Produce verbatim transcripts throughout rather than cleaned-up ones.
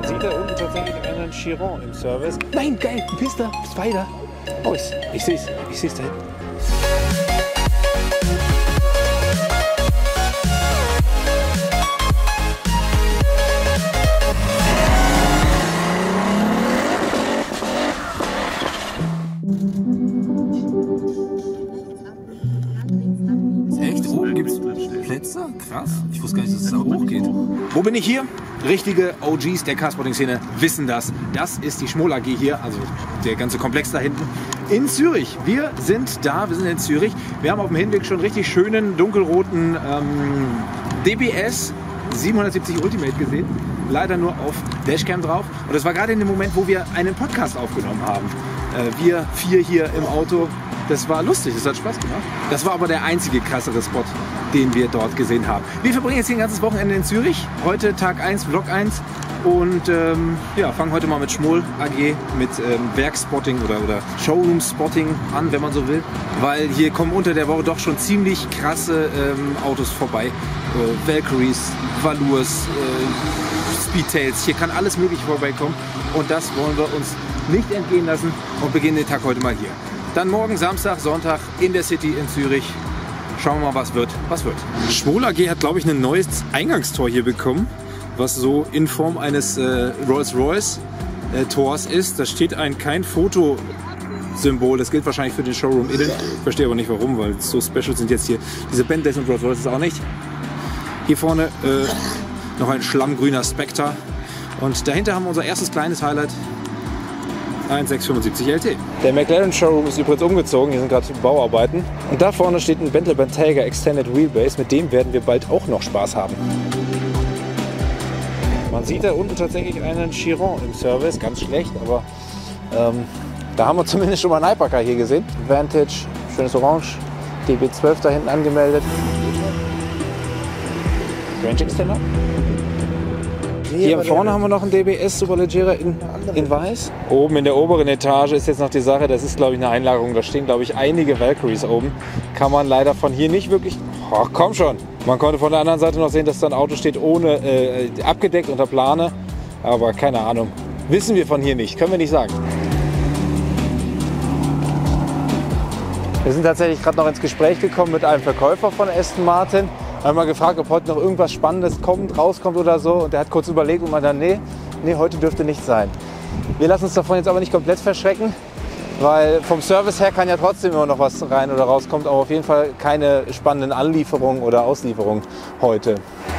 Man sieht da unten tatsächlich einen Chiron im Service. Nein, geil, ein Pista, Spider. Oh, ich, ich sehe es, ich sehe es da hinten. Echt? Oben gibt es Plätze? Krass. Ich wusste gar nicht, dass es da hoch geht. Wo bin ich hier? Richtige O Gs der Carsporting-Szene wissen das. Das ist die Schmoll A G hier, also der ganze Komplex da hinten in Zürich. Wir sind da, wir sind in Zürich. Wir haben auf dem Hinweg schon richtig schönen dunkelroten ähm, D B S siebenhundertsiebzig Ultimate gesehen. Leider nur auf Dashcam drauf. Und das war gerade in dem Moment, wo wir einen Podcast aufgenommen haben. Äh, wir vier hier im Auto. Das war lustig, das hat Spaß gemacht. Das war aber der einzige krassere Spot, den wir dort gesehen haben. Wir verbringen jetzt hier ein ganzes Wochenende in Zürich. Heute Tag eins, Vlog eins. Und ähm, ja, fangen heute mal mit Schmoll A G, mit ähm, Werkspotting oder, oder Showroom-Spotting an, wenn man so will. Weil hier kommen unter der Woche doch schon ziemlich krasse ähm, Autos vorbei. Äh, Valkyries, Valours, äh, Speedtails, hier kann alles mögliche vorbeikommen. Und das wollen wir uns nicht entgehen lassen und beginnen den Tag heute mal hier. Dann morgen Samstag, Sonntag in der City in Zürich. Schauen wir mal, was wird, was wird. Schmoll A G hat, glaube ich, ein neues Eingangstor hier bekommen, was so in Form eines äh, Rolls-Royce äh, Tors ist. Da steht ein kein Fotosymbol. Das gilt wahrscheinlich für den Showroom innen. Ich verstehe aber nicht warum, weil so special sind jetzt hier diese Bentleys und Rolls-Royces auch nicht. Hier vorne äh, noch ein schlammgrüner Spectre. Und dahinter haben wir unser erstes kleines Highlight. Ein sechs fünfundsiebzig L T. Der McLaren Showroom ist übrigens umgezogen, hier sind gerade Bauarbeiten. Und da vorne steht ein Bentley Bentayga Extended Wheelbase, mit dem werden wir bald auch noch Spaß haben. Man sieht da unten tatsächlich einen Chiron im Service, ganz schlecht, aber ähm, da haben wir zumindest schon mal einen Hypercar hier gesehen. Vantage, schönes Orange, D B zwölf da hinten angemeldet. Range Extender. Hier vorne haben wir noch einen D B S Superleggera in, in weiß. Oben in der oberen Etage ist jetzt noch die Sache, das ist glaube ich eine Einlagerung, da stehen glaube ich einige Valkyries oben. Kann man leider von hier nicht wirklich, ach komm schon. Man konnte von der anderen Seite noch sehen, dass da ein Auto steht ohne, äh, abgedeckt unter Plane. Aber keine Ahnung, wissen wir von hier nicht, können wir nicht sagen. Wir sind tatsächlich gerade noch ins Gespräch gekommen mit einem Verkäufer von Aston Martin. Wir haben mal gefragt, ob heute noch irgendwas Spannendes kommt, rauskommt oder so. Und der hat kurz überlegt und meinte dann, nee, nee, heute dürfte nichts sein. Wir lassen uns davon jetzt aber nicht komplett verschrecken, weil vom Service her kann ja trotzdem immer noch was rein oder rauskommt. Aber auf jeden Fall keine spannenden Anlieferungen oder Auslieferungen heute.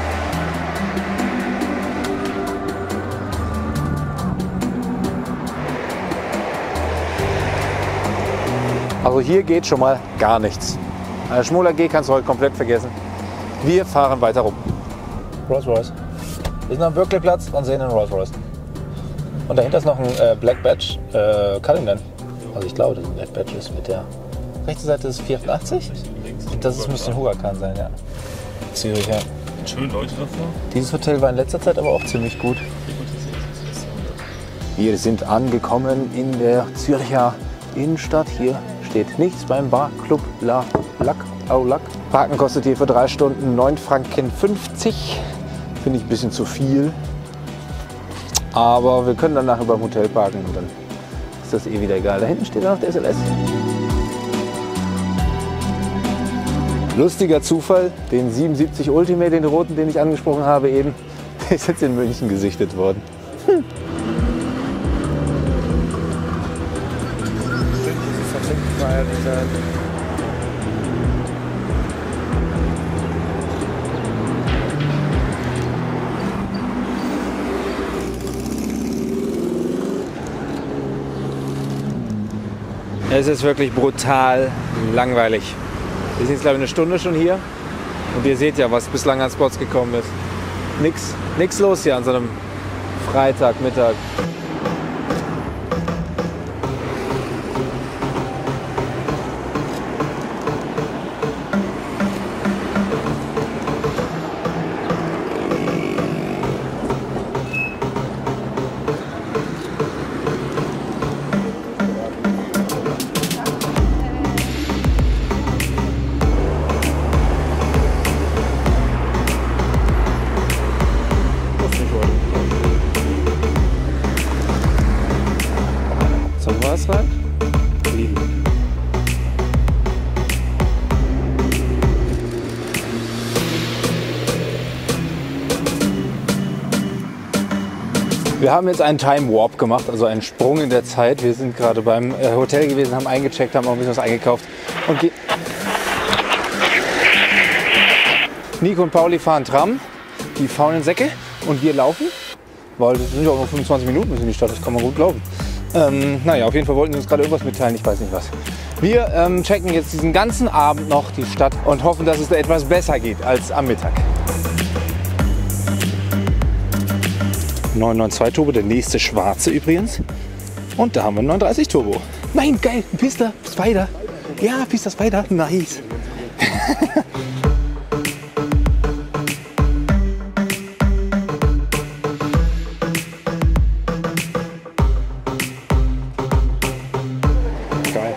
Also hier geht schon mal gar nichts. Also Schmoll A G kannst du heute komplett vergessen. Wir fahren weiter rum. Rolls-Royce. Wir sind am Berkeley-Platz und sehen einen Rolls-Royce. Und dahinter ist noch ein äh, Black Badge äh, Cullinan. Also ich glaube, das ein Black Badge ist mit der rechten Seite ist vierundachtzig. Das ist, müsste ein Huracan sein, ja. Zürich, ja. Schöne Leute davor. Dieses Hotel war in letzter Zeit aber auch ziemlich gut. Wir sind angekommen in der Zürcher Innenstadt. Hier steht nichts beim Barclub La Lac au Lac. Parken kostet hier für drei Stunden neun Franken fünfzig. Finde ich ein bisschen zu viel. Aber wir können dann nachher beim Hotel parken und dann ist das eh wieder egal. Da hinten steht noch der S L S. Lustiger Zufall, den siebenundsiebzig Ultimate, den roten, den ich angesprochen habe eben, ist jetzt in München gesichtet worden. Hm. Es ist wirklich brutal langweilig. Wir sind jetzt glaube ich eine Stunde schon hier und ihr seht ja, was bislang an Spots gekommen ist. Nix, nix los hier an so einem Freitagmittag. Wir haben jetzt einen Time Warp gemacht, also einen Sprung in der Zeit. Wir sind gerade beim äh, Hotel gewesen, haben eingecheckt, haben auch ein bisschen was eingekauft. Und Nico und Pauli fahren Tram, die faulen Säcke, und wir laufen, weil das sind ja auch nur fünfundzwanzig Minuten bis in die Stadt, das kann man gut glauben. Ähm, naja, auf jeden Fall wollten wir uns gerade irgendwas mitteilen, ich weiß nicht was. Wir ähm, checken jetzt diesen ganzen Abend noch die Stadt und hoffen, dass es da etwas besser geht als am Mittag. neun neun zwei Turbo, der nächste schwarze übrigens. Und da haben wir einen neununddreißig Turbo. Nein, geil, ein Pista Spider. Ja, Pista Spider, nice. Geil.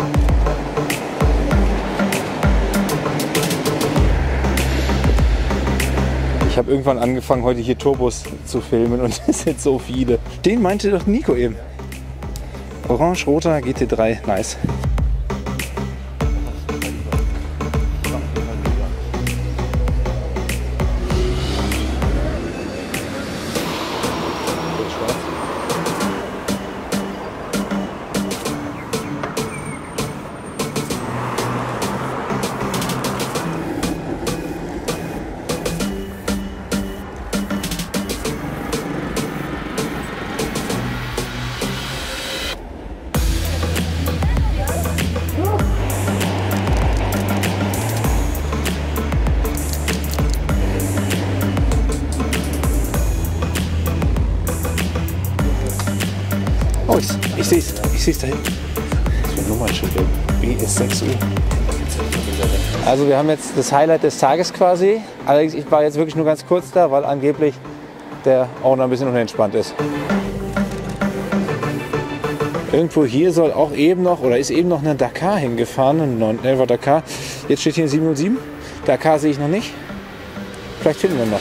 Ich habe irgendwann angefangen, heute hier Turbos zu filmen, und es sind so viele. Den meinte doch Nico eben. Orange, roter G T drei, nice. Oh, ich, ich sehe es, ich sehe es da hinten. Das ist ein Nummernschild, B S sechs U. Also wir haben jetzt das Highlight des Tages quasi. Allerdings, ich war jetzt wirklich nur ganz kurz da, weil angeblich der Owner ein bisschen unentspannt ist. Irgendwo hier soll auch eben noch, oder ist eben noch eine Dakar hingefahren, ein neun elfer Dakar. Jetzt steht hier ein sieben null sieben. Dakar sehe ich noch nicht. Vielleicht finden wir noch.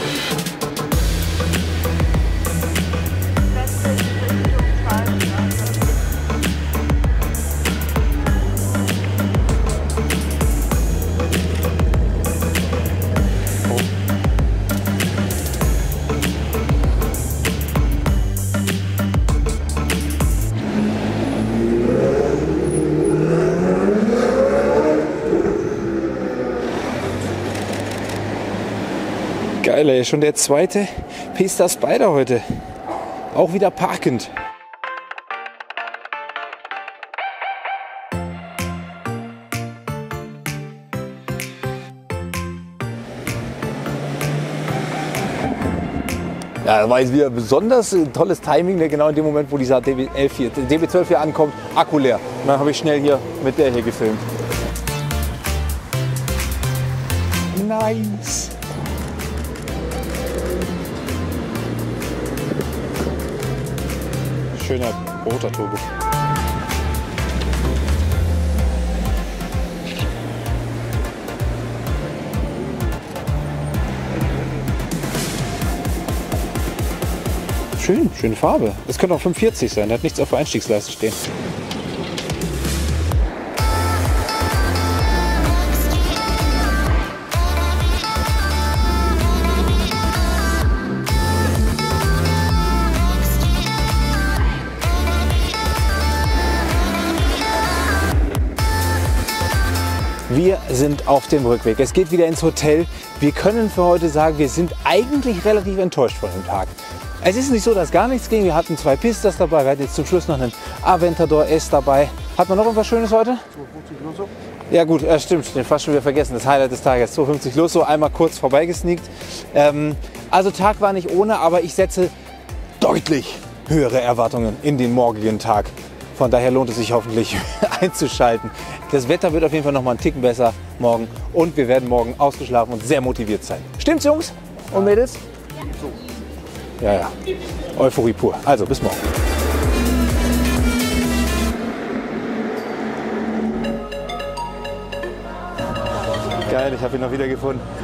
Geil, ey, schon der zweite Pista Spider heute. Auch wieder parkend. Ja, das war jetzt wieder besonders tolles Timing, ne? Genau in dem Moment, wo dieser D B zwölf hier ankommt, Akku leer. Und dann habe ich schnell hier mit der hier gefilmt. Nice. Schöner roter Turbo. Schön, schöne Farbe. Das könnte auch fünfundvierzig sein, der hat nichts auf der Einstiegsleiste stehen. Wir sind auf dem Rückweg. Es geht wieder ins Hotel. Wir können für heute sagen, wir sind eigentlich relativ enttäuscht von dem Tag. Es ist nicht so, dass gar nichts ging. Wir hatten zwei Pistas dabei. Wir hatten jetzt zum Schluss noch einen Aventador S dabei. Hat man noch irgendwas Schönes heute? zweihundertfünfzig Lusso. Ja gut, äh, stimmt. Den fast schon wieder vergessen. Das Highlight des Tages. zweihundertfünfzig Lusso. Einmal kurz vorbeigesneakt. Ähm, also Tag war nicht ohne, aber ich setze deutlich höhere Erwartungen in den morgigen Tag. Von daher lohnt es sich hoffentlich einzuschalten. Das Wetter wird auf jeden Fall noch mal einen Ticken besser morgen. Und wir werden morgen ausgeschlafen und sehr motiviert sein. Stimmt's, Jungs und Mädels? Ja, ja. Euphorie pur. Also, bis morgen. Geil, ich habe ihn noch wieder gefunden.